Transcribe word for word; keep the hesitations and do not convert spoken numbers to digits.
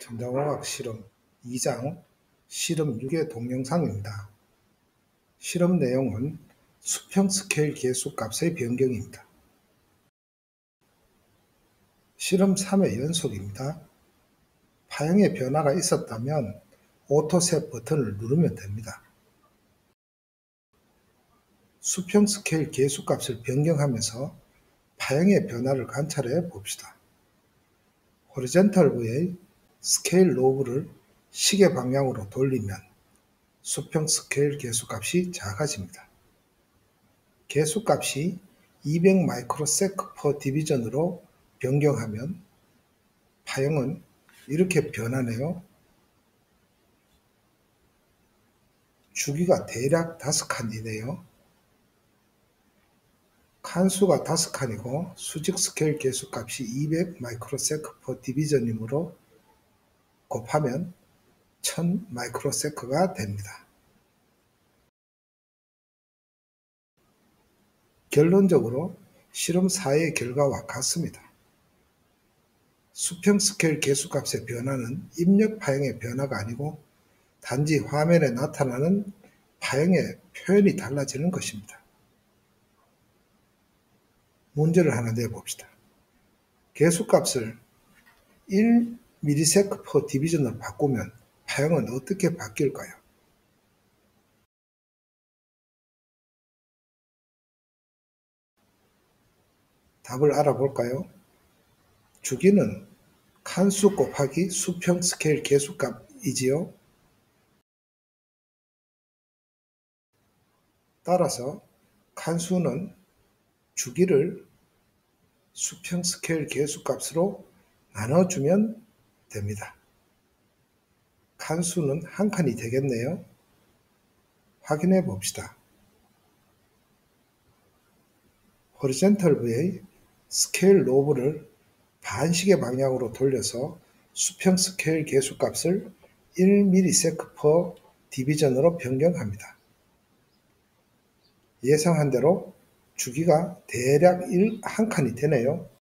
전자공학 실험 이 장 실험 육 의 동영상입니다. 실험 내용은 수평 스케일 계수값의 변경입니다. 실험 삼 회 연속입니다. 파형의 변화가 있었다면 오토셋 버튼을 누르면 됩니다. 수평 스케일 계수값을 변경하면서 파형의 변화를 관찰해 봅시다. 호리젠털 V의 스케일 노브를 시계 방향으로 돌리면 수평 스케일 계수값이 작아집니다. 계수값이 이백 마이크로세컨드 퍼 디비전으로 변경하면 파형은 이렇게 변하네요. 주기가 대략 다섯 칸이네요. 칸수가 다섯 칸이고 수직 스케일 계수값이 이백 마이크로세컨드 퍼 디비전이므로 곱하면 천 마이크로세컨드가 됩니다. 결론적으로 실험 사 의 결과와 같습니다. 수평 스케일 계수값의 변화는 입력 파형의 변화가 아니고 단지 화면에 나타나는 파형의 표현이 달라지는 것입니다. 문제를 하나 내봅시다. 계수값을 일 밀리세컨드 퍼 디비전으로 바꾸면 파형은 어떻게 바뀔까요? 답을 알아볼까요? 주기는 칸수 곱하기 수평 스케일 계수값이지요. 따라서 칸수는 주기를 수평 스케일 계수값으로 나눠주면 됩니다. 칸수는 한 칸이 되겠네요. 확인해 봅시다. 호리젠털 V의 스케일 노브를 반시계 방향으로 돌려서 수평 스케일 계수값을 일 밀리세컨드 퍼 디비전으로 변경합니다. 예상한 대로 주기가 대략 한 칸이 되네요.